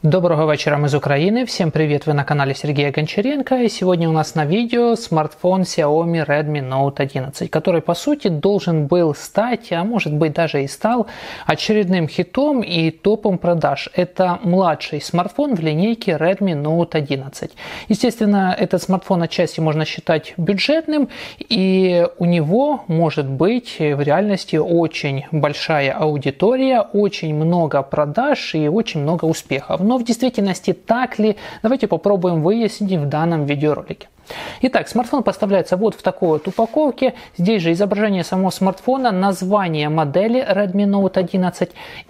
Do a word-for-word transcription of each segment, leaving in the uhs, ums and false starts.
Доброго вечера, мы из Украины. Всем привет, вы на канале Сергея Гончаренко. И сегодня у нас на видео смартфон Xiaomi Redmi Note одиннадцать, который по сути должен был стать, а может быть даже и стал, очередным хитом и топом продаж. Это младший смартфон в линейке Redmi Note одиннадцать. Естественно, этот смартфон отчасти можно считать бюджетным, и у него может быть в реальности очень большая аудитория, очень много продаж и очень много успехов. Но в действительности так ли? Давайте попробуем выяснить в данном видеоролике. Итак, смартфон поставляется вот в такой вот упаковке. Здесь же изображение самого смартфона, название модели Redmi Note одиннадцать.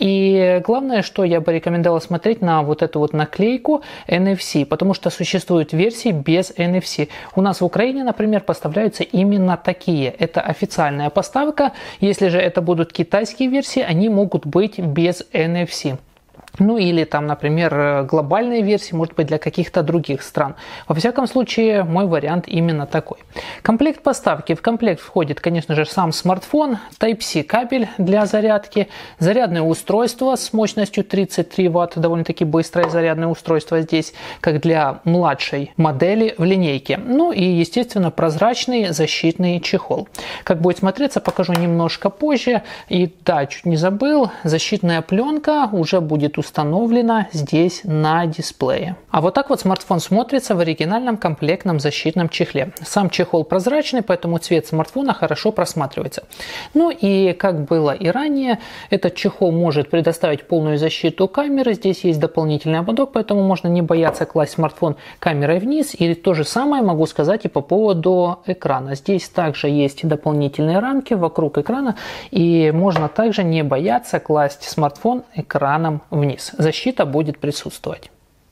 И главное, что я бы рекомендовал смотреть на вот эту вот наклейку эн эф си, потому что существуют версии без эн эф си. У нас в Украине, например, поставляются именно такие. Это официальная поставка. Если же это будут китайские версии, они могут быть без эн эф си. Ну или там, например, глобальные версии, может быть, для каких-то других стран. Во всяком случае, мой вариант именно такой. Комплект поставки. В комплект входит, конечно же, сам смартфон, тайп си кабель для зарядки, зарядное устройство с мощностью тридцать три ватта, довольно-таки быстрое зарядное устройство здесь, как для младшей модели в линейке. Ну и, естественно, прозрачный защитный чехол. Как будет смотреться, покажу немножко позже. И да, чуть не забыл, защитная пленка уже будет установлена здесь на дисплее. А вот так вот смартфон смотрится в оригинальном комплектном защитном чехле. Сам чехол прозрачный, поэтому цвет смартфона хорошо просматривается. Ну и как было и ранее, этот чехол может предоставить полную защиту камеры. Здесь есть дополнительный ободок, поэтому можно не бояться класть смартфон камерой вниз. И то же самое могу сказать и по поводу экрана. Здесь также есть дополнительные рамки вокруг экрана, и можно также не бояться класть смартфон экраном вниз. Защита будет присутствовать.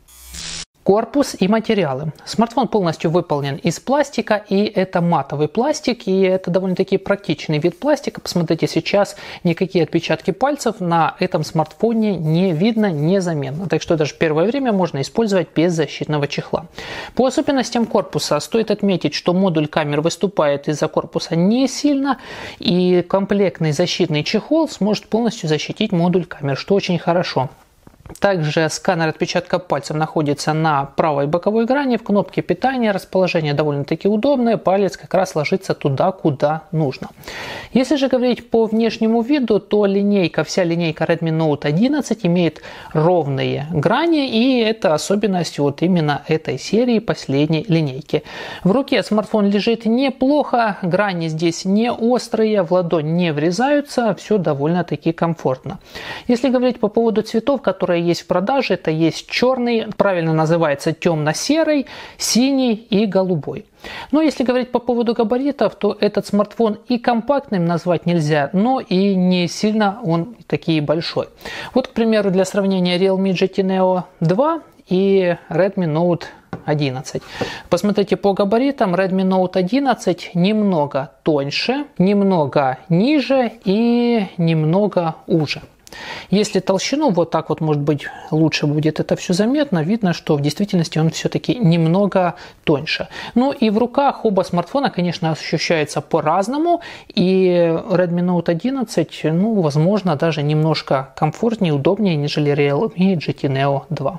Корпус и материалы. Смартфон полностью выполнен из пластика, и это матовый пластик, и это довольно-таки практичный вид пластика. Посмотрите, сейчас никакие отпечатки пальцев на этом смартфоне не видно, незаметно. Так что даже первое время можно использовать без защитного чехла. По особенностям корпуса стоит отметить, что модуль камер выступает из-за корпуса не сильно, и комплектный защитный чехол сможет полностью защитить модуль камер, что очень хорошо. Также сканер отпечатка пальцев находится на правой боковой грани, в кнопке питания. Расположение довольно-таки удобное, палец как раз ложится туда, куда нужно. Если же говорить по внешнему виду, то линейка, вся линейка Redmi Note одиннадцать имеет ровные грани, и это особенность вот именно этой серии, последней линейки. В руке смартфон лежит неплохо, грани здесь не острые, в ладонь не врезаются, все довольно-таки комфортно. Если говорить по поводу цветов, которые есть в продаже, это есть черный, правильно называется темно-серый, синий и голубой. Но если говорить по поводу габаритов, то этот смартфон и компактным назвать нельзя, но и не сильно он таки большой. Вот, к примеру, для сравнения Realme джи ти Neo два и Redmi Note одиннадцать. Посмотрите по габаритам, Redmi Note одиннадцать немного тоньше, немного ниже и немного уже. Если толщину вот так вот, может быть, лучше будет это все заметно, видно, что в действительности он все-таки немного тоньше. Ну и в руках оба смартфона, конечно, ощущаются по-разному, и Redmi Note одиннадцать, ну, возможно, даже немножко комфортнее, удобнее, нежели Realme джи ти Neo два.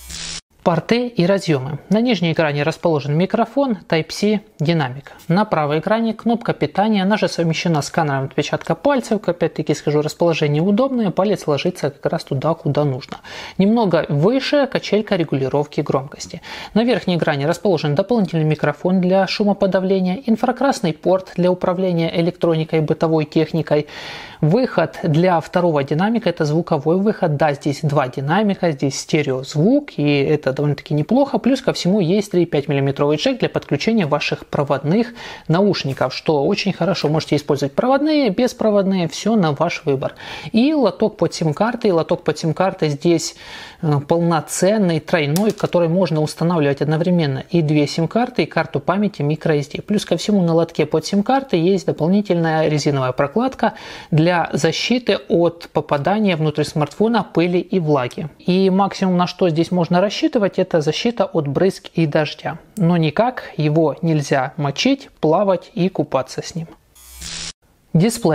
Порты и разъемы. На нижней экране расположен микрофон, тайп си, динамик. На правой экране кнопка питания, она же совмещена с сканером отпечатка пальцев. Опять-таки скажу, расположение удобное, палец ложится как раз туда, куда нужно. Немного выше качелька регулировки громкости. На верхней экране расположен дополнительный микрофон для шумоподавления, инфракрасный порт для управления электроникой, бытовой техникой. Выход для второго динамика, это звуковой выход. Да, здесь два динамика, здесь стереозвук, и это довольно-таки неплохо. Плюс ко всему есть три и пять миллиметров джек для подключения ваших проводных наушников, что очень хорошо. Можете использовать проводные, беспроводные, все на ваш выбор. И лоток под сим-карты. Лоток под сим-карты здесь полноценный, тройной, в который можно устанавливать одновременно и две сим-карты, и карту памяти microSD. Плюс ко всему на лотке под сим-карты есть дополнительная резиновая прокладка для защиты от попадания внутрь смартфона пыли и влаги. И максимум, на что здесь можно рассчитывать, это защита от брызг и дождя. Но никак его нельзя мочить, плавать и купаться с ним. Дисплей.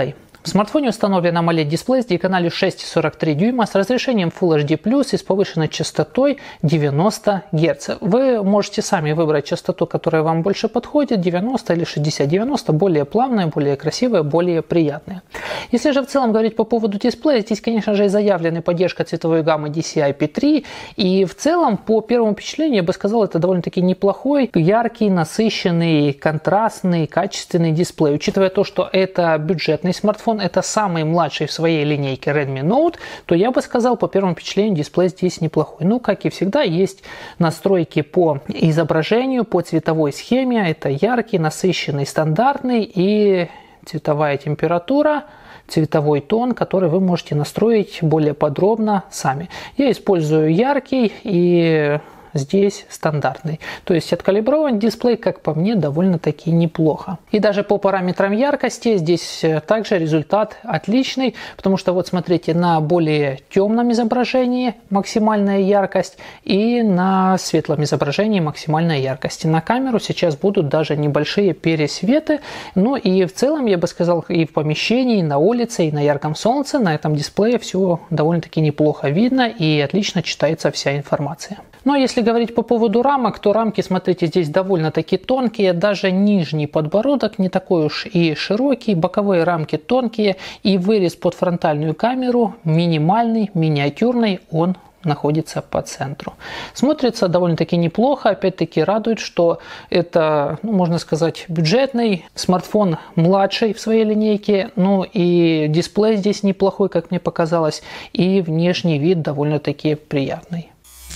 В смартфоне установлен AMOLED дисплей с диагональю шесть целых сорок три дюйма с разрешением Full эйч ди плюс и с повышенной частотой девяносто герц. Вы можете сами выбрать частоту, которая вам больше подходит, девяносто или шестьдесят. девяносто более плавная, более красивая, более приятная. Если же в целом говорить по поводу дисплея, здесь, конечно же, и заявлена поддержка цветовой гаммы ди си ай пи три. И в целом, по первому впечатлению, я бы сказал, это довольно-таки неплохой, яркий, насыщенный, контрастный, качественный дисплей. Учитывая то, что это бюджетный смартфон, это самый младший в своей линейке Redmi Note, то я бы сказал, по первому впечатлению, дисплей здесь неплохой. Ну, как и всегда, есть настройки по изображению, по цветовой схеме. Это яркий, насыщенный, стандартный и цветовая температура, цветовой тон, который вы можете настроить более подробно сами. Я использую яркий и здесь стандартный. То есть откалиброван дисплей, как по мне, довольно-таки неплохо. И даже по параметрам яркости здесь также результат отличный, потому что вот смотрите, на более темном изображении максимальная яркость и на светлом изображении максимальная яркость. На камеру сейчас будут даже небольшие пересветы. Ну и в целом, я бы сказал, и в помещении, и на улице, и на ярком солнце на этом дисплее все довольно-таки неплохо видно и отлично читается вся информация. Но если говорить по поводу рамок, то рамки, смотрите, здесь довольно-таки тонкие, даже нижний подбородок не такой уж и широкий, боковые рамки тонкие и вырез под фронтальную камеру минимальный, миниатюрный, он находится по центру. Смотрится довольно-таки неплохо, опять-таки радует, что это, ну, можно сказать, бюджетный смартфон, младший в своей линейке, ну и дисплей здесь неплохой, как мне показалось, и внешний вид довольно-таки приятный.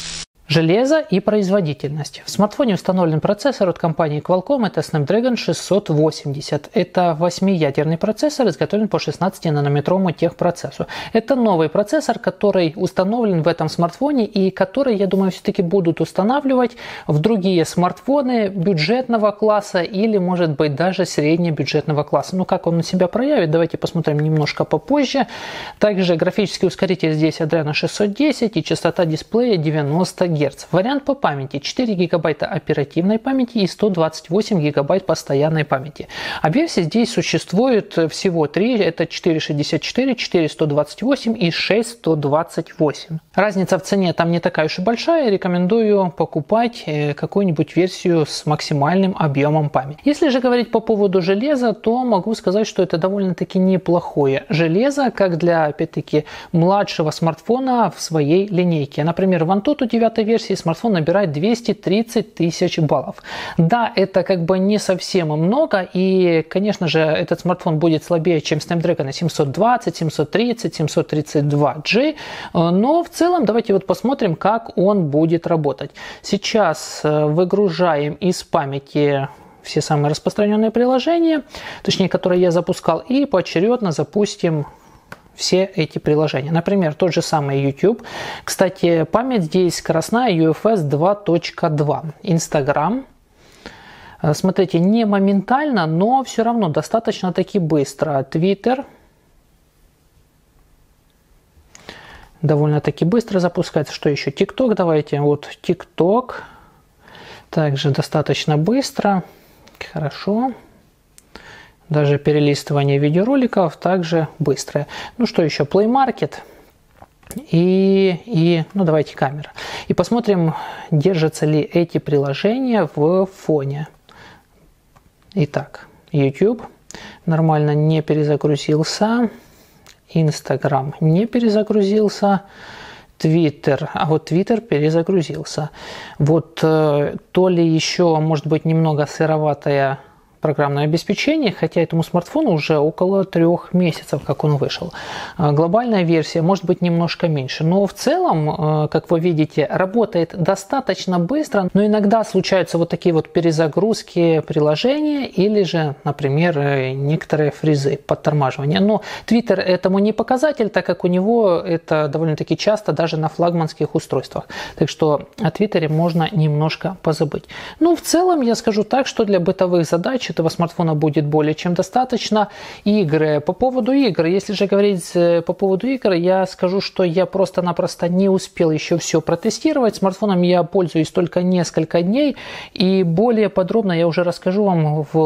Железо и производительность. В смартфоне установлен процессор от компании Qualcomm, это Snapdragon шестьсот восемьдесят. Это восьмиядерный процессор, изготовлен по шестнадцатинанометровому техпроцессу. Это новый процессор, который установлен в этом смартфоне и который, я думаю, все-таки будут устанавливать в другие смартфоны бюджетного класса или, может быть, даже среднебюджетного класса. Ну, как он на себя проявит, давайте посмотрим немножко попозже. Также графический ускоритель здесь Adreno шестьсот десять и частота дисплея девяносто герц. Вариант по памяти: четыре гигабайта оперативной памяти и сто двадцать восемь гигабайт постоянной памяти. А версий здесь существует всего три: это четыреста шестьдесят четыре, четыреста двадцать восемь и шесть сто двадцать восемь. Разница в цене там не такая уж и большая, рекомендую покупать какую-нибудь версию с максимальным объемом памяти. Если же говорить по поводу железа, то могу сказать, что это довольно-таки неплохое железо, как для, опять-таки, младшего смартфона в своей линейке. Например, в Antutu девятой версии смартфон набирает двести тридцать тысяч баллов. Да, это как бы не совсем много, и, конечно же, этот смартфон будет слабее, чем Snapdragon семьсот двадцать, семьсот тридцать, семьсот тридцать два джи, но в целом давайте вот посмотрим, как он будет работать. Сейчас выгружаем из памяти все самые распространенные приложения, точнее, которые я запускал, и поочередно запустим все эти приложения. Например, тот же самый YouTube. Кстати, память здесь скоростная ю эф эс два точка два. Instagram. Смотрите, не моментально, но все равно достаточно таки быстро. Twitter. Довольно-таки быстро запускается. Что еще? TikTok. Давайте. Вот TikTok. Также достаточно быстро. Хорошо. Даже перелистывание видеороликов также быстрое. Ну что еще? Play Market и, и ну давайте камера. И посмотрим, держатся ли эти приложения в фоне. Итак, YouTube нормально не перезагрузился. Instagram не перезагрузился. Twitter, а вот Twitter перезагрузился. Вот э, то ли еще, может быть, немного сыроватая программное обеспечение, хотя этому смартфону уже около трех месяцев, как он вышел. Глобальная версия может быть немножко меньше, но в целом, как вы видите, работает достаточно быстро, но иногда случаются вот такие вот перезагрузки приложения или же, например, некоторые фризы, подтормаживания. Но Twitter этому не показатель, так как у него это довольно-таки часто даже на флагманских устройствах. Так что о Твиттере можно немножко позабыть. Ну, в целом, я скажу так, что для бытовых задач этого смартфона будет более чем достаточно. Игры. По поводу игр, если же говорить по поводу игр, я скажу, что я просто-напросто не успел еще все протестировать. Смартфоном я пользуюсь только несколько дней, и более подробно я уже расскажу вам в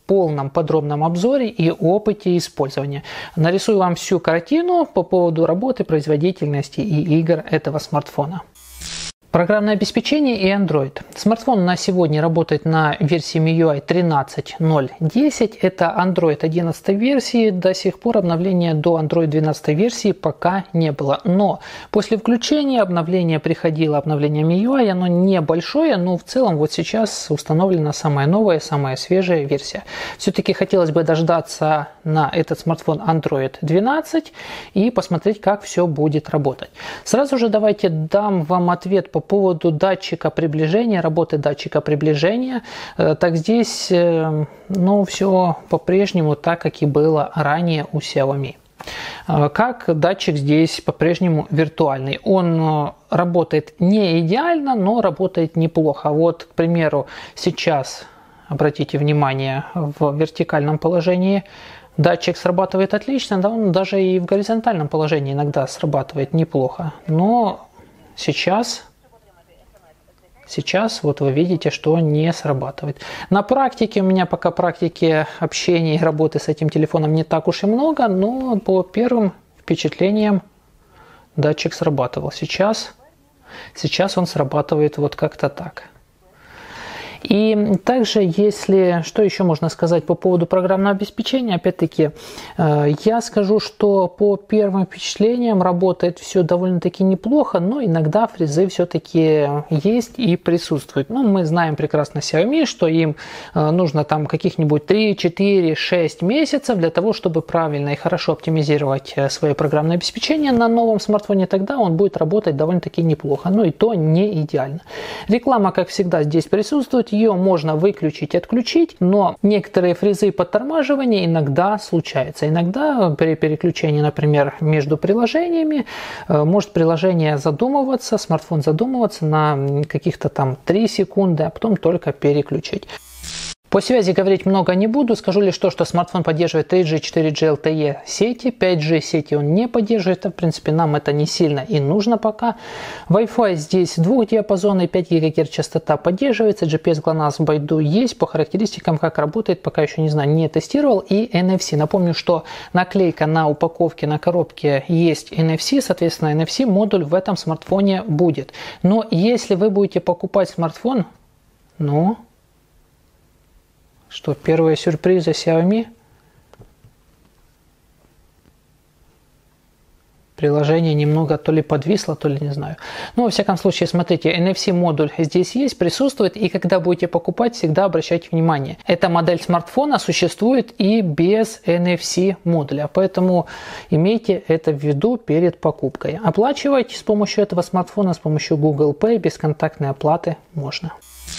полном подробном обзоре и опыте использования. Нарисую вам всю картину по поводу работы, производительности и игр этого смартфона. Программное обеспечение и Android. Смартфон на сегодня работает на версии эм ю ай тринадцать ноль десять. Это Android одиннадцатой версии. До сих пор обновления до Android двенадцатой версии пока не было. Но после включения обновления приходило обновление эм ю ай. Оно небольшое, но в целом вот сейчас установлена самая новая, самая свежая версия. Все-таки хотелось бы дождаться на этот смартфон Android двенадцать и посмотреть, как все будет работать. Сразу же давайте дам вам ответ по По поводу датчика приближения, работы датчика приближения. Так здесь, ну, все по-прежнему так, как и было ранее у Xiaomi. Как датчик здесь по-прежнему виртуальный. Он работает не идеально, но работает неплохо. Вот, к примеру, сейчас, обратите внимание, в вертикальном положении датчик срабатывает отлично, да, он даже и в горизонтальном положении иногда срабатывает неплохо. Но сейчас... Сейчас вот вы видите, что не срабатывает. На практике, у меня пока практики общения и работы с этим телефоном не так уж и много, но по первым впечатлениям датчик срабатывал. Сейчас, сейчас он срабатывает вот как-то так. И также, если, что еще можно сказать по поводу программного обеспечения, опять-таки, я скажу, что по первым впечатлениям работает все довольно-таки неплохо, но иногда фризы все-таки есть и присутствуют. Ну, мы знаем прекрасно Xiaomi, что им нужно там каких-нибудь три, четыре, шесть месяцев для того, чтобы правильно и хорошо оптимизировать свое программное обеспечение на новом смартфоне, тогда он будет работать довольно-таки неплохо, но и то не идеально. Реклама, как всегда, здесь присутствует. Ее можно выключить, отключить, но некоторые фризы подтормаживания иногда случаются. Иногда при переключении, например, между приложениями, может приложение задумываться, смартфон задумываться на каких-то там три секунды, а потом только переключить. По связи говорить много не буду, скажу лишь то, что смартфон поддерживает три джи, четыре джи эл ти и сети, пять джи сети он не поддерживает, в принципе нам это не сильно и нужно пока. Wi-Fi здесь двухдиапазонный, пять гигагерц частота поддерживается, джи пи эс GLONASS Baidu есть, по характеристикам как работает, пока еще не знаю, не тестировал, и эн эф си. Напомню, что наклейка на упаковке, на коробке есть эн эф си, соответственно эн эф си модуль в этом смартфоне будет. Но если вы будете покупать смартфон, ну... Что, первые сюрпризы Xiaomi? Приложение немного то ли подвисло, то ли не знаю. Но во всяком случае, смотрите, эн эф си модуль здесь есть, присутствует. И когда будете покупать, всегда обращайте внимание. Эта модель смартфона существует и без эн эф си модуля. Поэтому имейте это в виду перед покупкой. Оплачивать с помощью этого смартфона, с помощью Google Pay, бесконтактной оплаты можно.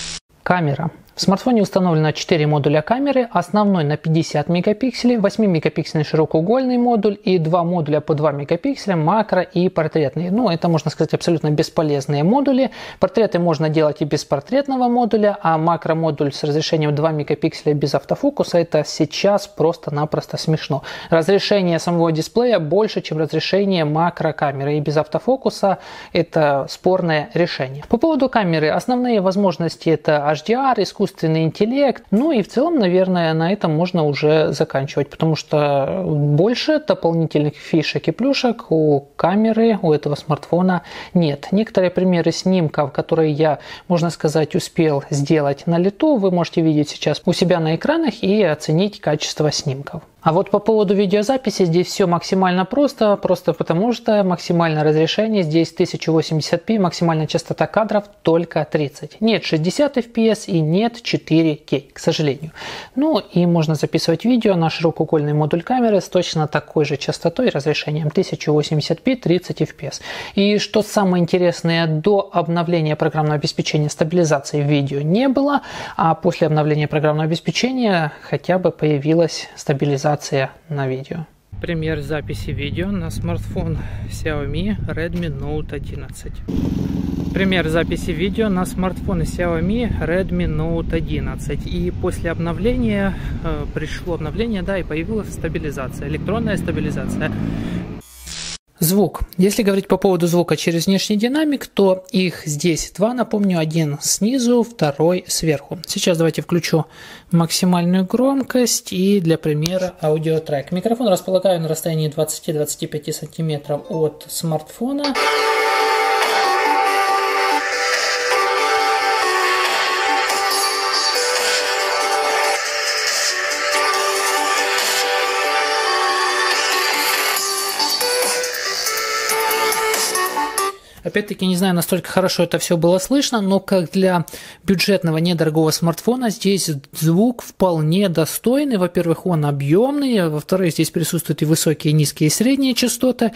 Камера. В смартфоне установлено четыре модуля камеры, основной на пятьдесят мегапикселей, восьмимегапиксельный широкоугольный модуль и два модуля по два мегапикселя, макро и портретный. Ну, это, можно сказать, абсолютно бесполезные модули. Портреты можно делать и без портретного модуля, а макро-модуль с разрешением два мегапикселя без автофокуса, это сейчас просто-напросто смешно. Разрешение самого дисплея больше, чем разрешение макрокамеры, и без автофокуса это спорное решение. По поводу камеры, основные возможности это эйч ди ар, искусственный искусственный интеллект. Ну и в целом, наверное, на этом можно уже заканчивать, потому что больше дополнительных фишек и плюшек у камеры, у этого смартфона нет. Некоторые примеры снимков, которые я, можно сказать, успел сделать на лету, вы можете видеть сейчас у себя на экранах и оценить качество снимков. А вот по поводу видеозаписи здесь все максимально просто, просто потому что максимальное разрешение здесь тысяча восемьдесят пи, максимальная частота кадров только тридцать. Нет шестьдесят эф пи эс и нет четыре кей, к сожалению. Ну и можно записывать видео на широкоугольный модуль камеры с точно такой же частотой и разрешением тысяча восемьдесят пи, тридцать эф пи эс. И что самое интересное, до обновления программного обеспечения стабилизации видео не было, а после обновления программного обеспечения хотя бы появилась стабилизация на видео. Пример записи видео на смартфон Xiaomi Redmi Note одиннадцать. Пример записи видео на смартфон Xiaomi Redmi Note одиннадцать. И после обновления э, пришло обновление, да, и появилась стабилизация, электронная стабилизация. Звук. Если говорить по поводу звука через внешний динамик, то их здесь два, напомню, один снизу, второй сверху. Сейчас давайте включу максимальную громкость и для примера аудиотрек. Микрофон располагаю на расстоянии двадцати-двадцати пяти сантиметров от смартфона. Опять-таки, не знаю, настолько хорошо это все было слышно, но как для бюджетного недорогого смартфона здесь звук вполне достойный. Во-первых, он объемный, во-вторых, здесь присутствуют и высокие, и низкие, и средние частоты,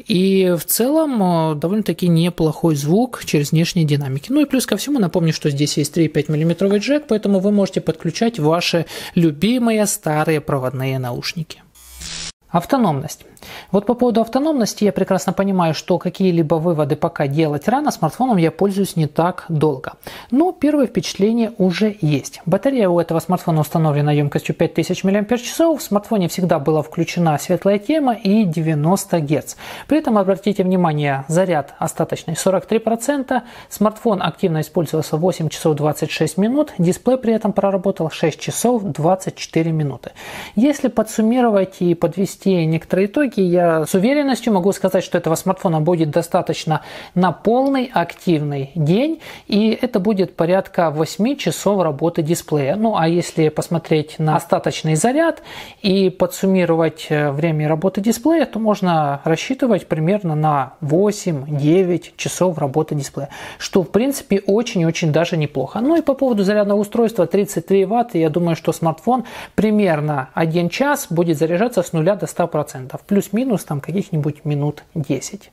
и в целом довольно-таки неплохой звук через внешние динамики. Ну и плюс ко всему напомню, что здесь есть три и пять миллиметров джек, поэтому вы можете подключать ваши любимые старые проводные наушники. Автономность. Вот по поводу автономности я прекрасно понимаю, что какие-либо выводы пока делать рано, смартфоном я пользуюсь не так долго. Но первые впечатления уже есть. Батарея у этого смартфона установлена емкостью пять тысяч миллиампер-часов, в смартфоне всегда была включена светлая тема и девяносто герц. При этом обратите внимание, заряд остаточный сорок три процента, смартфон активно использовался восемь часов двадцать шесть минут, дисплей при этом проработал шесть часов двадцать четыре минуты. Если подсуммировать и подвести некоторые итоги, я с уверенностью могу сказать, что этого смартфона будет достаточно на полный активный день, и это будет порядка восьми часов работы дисплея. Ну а если посмотреть на остаточный заряд и подсуммировать время работы дисплея, то можно рассчитывать примерно на восемь-девять часов работы дисплея, что в принципе очень-очень даже неплохо. Ну и по поводу зарядного устройства тридцать три ватта, я думаю, что смартфон примерно один час будет заряжаться с нуля до ста процентов, плюс-минус там каких-нибудь минут десять.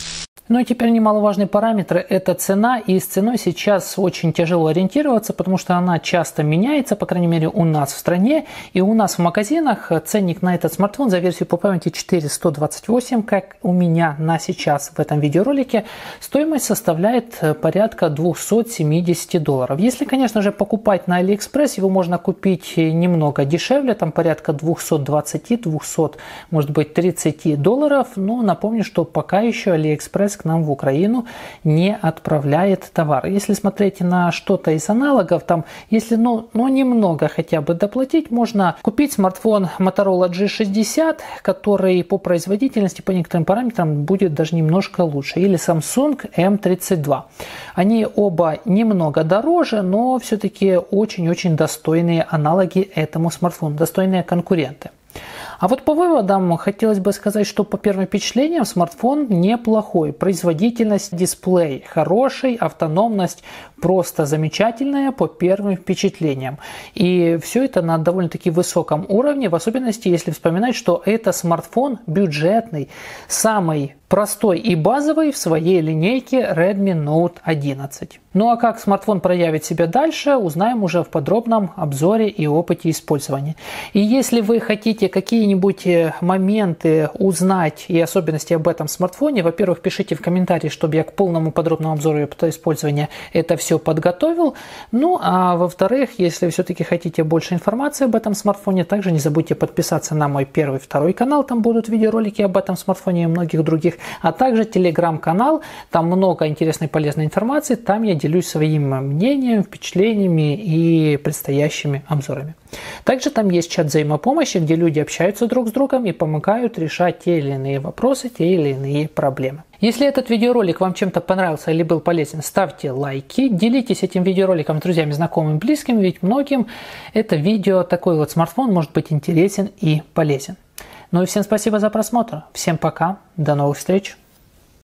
Ну и теперь немаловажный параметр – это цена, и с ценой сейчас очень тяжело ориентироваться, потому что она часто меняется, по крайней мере у нас в стране, и у нас в магазинах ценник на этот смартфон за версию по памяти четыре сто двадцать восемь, как у меня на сейчас в этом видеоролике, стоимость составляет порядка двухсот семидесяти долларов. Если, конечно же, покупать на Алиэкспресс, его можно купить немного дешевле, там порядка двухсот двадцати, двухсот, может быть, тридцати долларов, но напомню, что пока еще Алиэкспресс к нам в Украину не отправляет товар. Если смотреть на что-то из аналогов, там, если ну, ну немного хотя бы доплатить, можно купить смартфон Motorola джи шестьдесят, который по производительности, по некоторым параметрам будет даже немножко лучше, или Samsung эм тридцать два. Они оба немного дороже, но все-таки очень-очень достойные аналоги этому смартфону, достойные конкуренты. А вот по выводам хотелось бы сказать, что по первым впечатлениям смартфон неплохой. Производительность дисплей хороший, автономность просто замечательная по первым впечатлениям. И все это на довольно-таки высоком уровне, в особенности если вспоминать, что это смартфон бюджетный, самый простой и базовый в своей линейке Redmi Note одиннадцать. Ну а как смартфон проявит себя дальше, узнаем уже в подробном обзоре и опыте использования. И если вы хотите какие-нибудь моменты узнать и особенности об этом смартфоне, во-первых, пишите в комментарии, чтобы я к полному подробному обзору и опыту использования это все подготовил. Ну а во-вторых, если все-таки хотите больше информации об этом смартфоне, также не забудьте подписаться на мой первый, второй канал, там будут видеоролики об этом смартфоне и многих других, а также телеграм-канал, там много интересной и полезной информации, там я делюсь своим мнением, впечатлениями и предстоящими обзорами. Также там есть чат взаимопомощи, где люди общаются друг с другом и помогают решать те или иные вопросы, те или иные проблемы. Если этот видеоролик вам чем-то понравился или был полезен, ставьте лайки, делитесь этим видеороликом с друзьями, знакомыми, близкими, ведь многим это видео, такой вот смартфон может быть интересен и полезен. Ну и всем спасибо за просмотр, всем пока, до новых встреч!